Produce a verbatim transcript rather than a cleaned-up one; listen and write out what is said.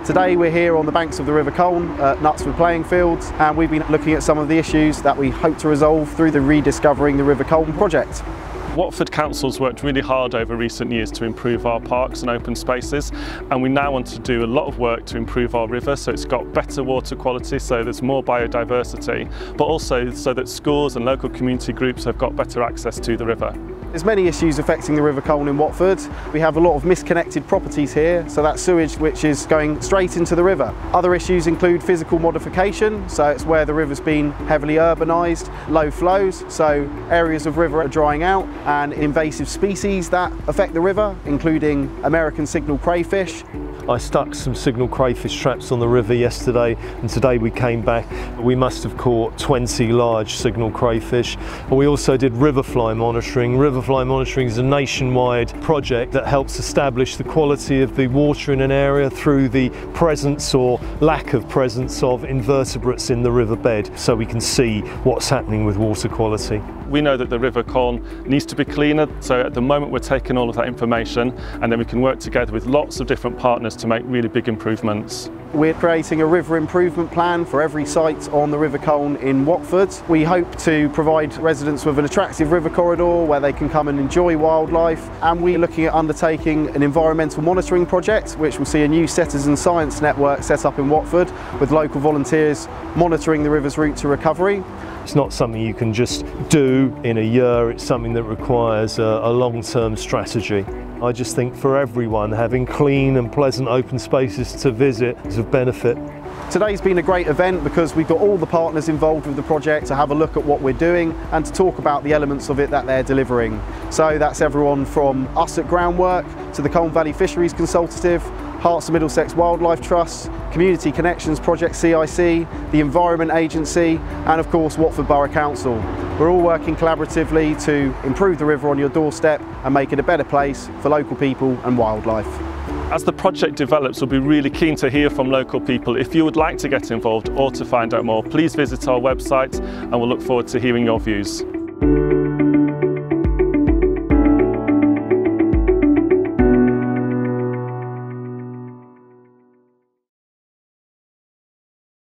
Today we're here on the banks of the River Colne at Knutsford Playing Fields, and we've been looking at some of the issues that we hope to resolve through the Rediscovering the River Colne project. Watford Council's worked really hard over recent years to improve our parks and open spaces, and we now want to do a lot of work to improve our river so it's got better water quality, so there's more biodiversity, but also so that schools and local community groups have got better access to the river. There's many issues affecting the River Colne in Watford. We have a lot of misconnected properties here, so that's sewage which is going straight into the river. Other issues include physical modification, so it's where the river's been heavily urbanised, low flows, so areas of river are drying out, and invasive species that affect the river, including American signal crayfish. I stuck some signal crayfish traps on the river yesterday, and today we came back. We must have caught twenty large signal crayfish. We also did river fly monitoring. River fly monitoring is a nationwide project that helps establish the quality of the water in an area through the presence or lack of presence of invertebrates in the riverbed, so we can see what's happening with water quality. We know that the River Colne needs to be cleaner, so at the moment we're taking all of that information and then we can work together with lots of different partners to make really big improvements. We're creating a river improvement plan for every site on the River Colne in Watford. We hope to provide residents with an attractive river corridor where they can come and enjoy wildlife, and we're looking at undertaking an environmental monitoring project which will see a new citizen science network set up in Watford with local volunteers monitoring the river's route to recovery. It's not something you can just do in a year, it's something that requires a, a long-term strategy. I just think for everyone, having clean and pleasant open spaces to visit is of benefit. Today's been a great event because we've got all the partners involved with the project to have a look at what we're doing and to talk about the elements of it that they're delivering. So that's everyone from us at Groundwork to the Colne Valley Fisheries Consultative, Hearts of Middlesex Wildlife Trust, Community Connections Project C I C, the Environment Agency, and of course Watford Borough Council. We're all working collaboratively to improve the river on your doorstep and make it a better place for local people and wildlife. As the project develops, we'll be really keen to hear from local people. If you would like to get involved or to find out more, please visit our website and we'll look forward to hearing your views.